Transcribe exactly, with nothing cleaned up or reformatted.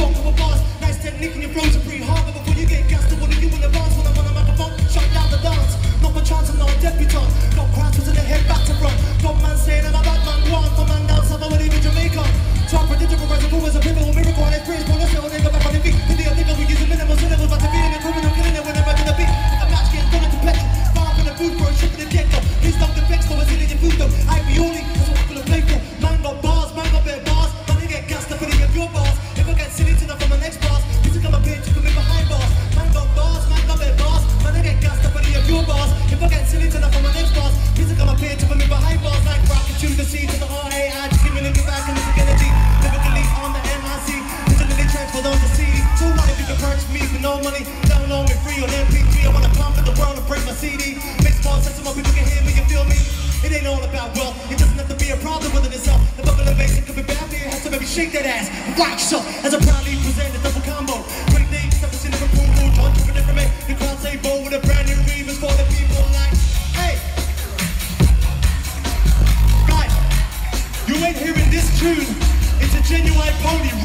Drop couple bars, nice technique in your flows are pretty hard. But before you get gassed, what do you in advance? When I'm on a microphone, shut down the dance. Not my chance, I'm not a debutante. Got crowds in the head back to front. Got man saying I'm a bad man, one for man down south, I would even Jamaica. Top predictable reservoir is a pivotal miracle, and it's praise for the show, they go back on the beat. The deal, think we use a minimal syllables, but to be in the criminal, killing it whenever to the beat. The match getting done into petrol. Far from the food for a ship in the get-go. Please don't defect, so it's in your food though. I be only, that's what I'm gonna play for. Man got bars, man got bare bars. Man, they get gassed up for the of your bars. If I get silly enough from my next bars, music I'm a bitch, you can be behind bars. Man got bars, man got bare bars. Man, they get gassed up for the of your bars. If I get silly enough from my next bars, music I'm a bitch, you can be behind bars. Like rocket tune the C to the R A I, just give me a little back and it's energy. Lyrically on the M I C, digitally transferred on the C D. So what if you can purchase me for no money? Download me free on M P three. I wanna pump in the world and break my C D. Make small sense so more people can hear me and feel me. It ain't all about wealth, it doesn't have to be a problem within itself. The buckle of basic could be bad for your head, so maybe shake that ass. Rock yourself as I proudly present the double combo. Great things, never seen it from Boom Boom, John Trippin' different man. You can't say bold with a brand new remix for the people like, hey! Guys, you ain't hearing this tune, it's a genuine pony.